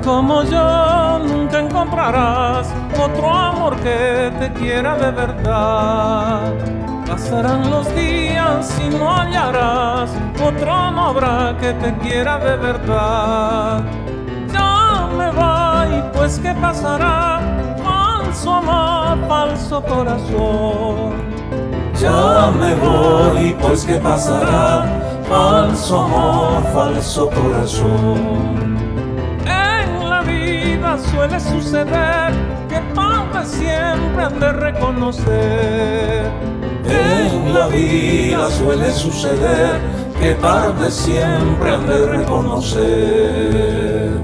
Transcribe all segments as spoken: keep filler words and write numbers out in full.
como yo nunca encontrarás otro amor que te quiera de verdad. Pasarán los días y no hallarás otro no habrá que te quiera de verdad. Ya me voy, pues ¿qué pasará? Falso amor, falso corazón. Ya me voy, pues ¿qué pasará? Falso amor, falso corazón. En la vida suele suceder que tarde siempre han de reconocer. En la vida suele suceder que tarde siempre han de reconocer.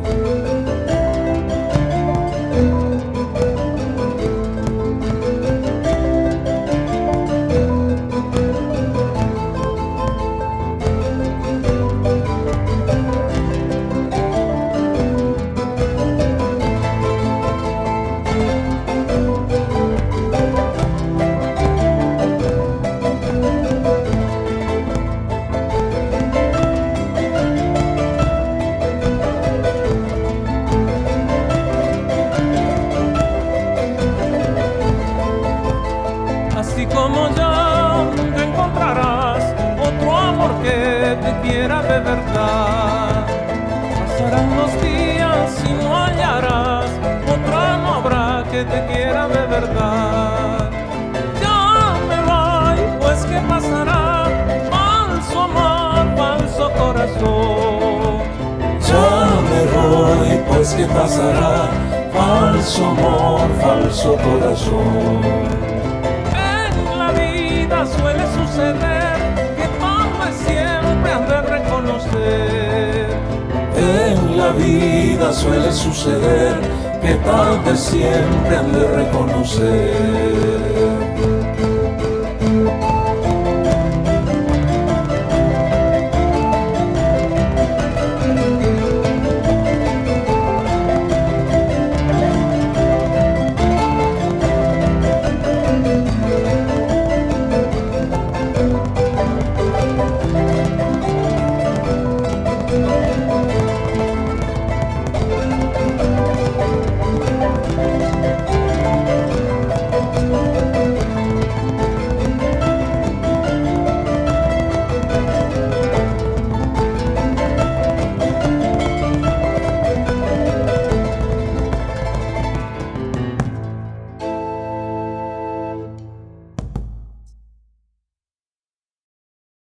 Así como yo nunca encontrarás otro amor que te quiera de verdad. Pasarán los días y no hallarás otra no habrá que te quiera de verdad. Ya me voy, pues ¿qué pasará? Falso amor, falso corazón. Ya me voy, pues ¿qué pasará? Falso amor, falso corazón. Suele suceder que tarde siempre han de reconocer. En la vida suele suceder que tarde siempre han de reconocer.